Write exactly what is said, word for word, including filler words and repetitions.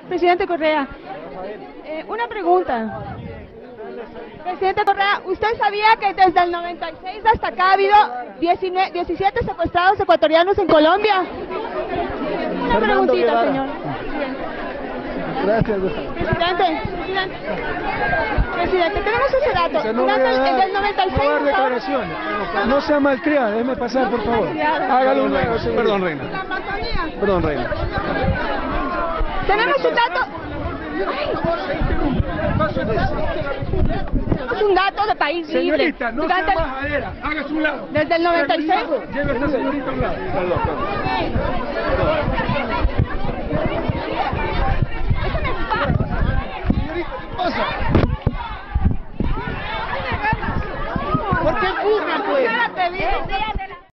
Presidente Correa, eh, una pregunta. Presidente Correa, ¿usted sabía que desde el noventa y seis hasta acá ha habido diecinueve, diecisiete secuestrados ecuatorianos en Colombia? Una Fernando preguntita, Guevara. señor. Gracias, Gustavo. Presidente, presidente, presidente, tenemos ese dato. Se no Un voy dato a dar- desde el noventa y no seis voy a dar hasta ahora. declaraciones. No sea malcriada, déjeme pasar, por favor. Hágalo luego, señor. Perdón, reina. La Amazonía. Perdón, reina. Tenemos un dato. Es un dato de país libre. Señorita, no sea Durante el- majadera. Hágase un lado. Desde el noventa y seis. Lleve a esta señorita a un lado. Perdón, perdón. Déjame en paz. Señorita, ¿qué pasa? ¿Por qué empujan, pues?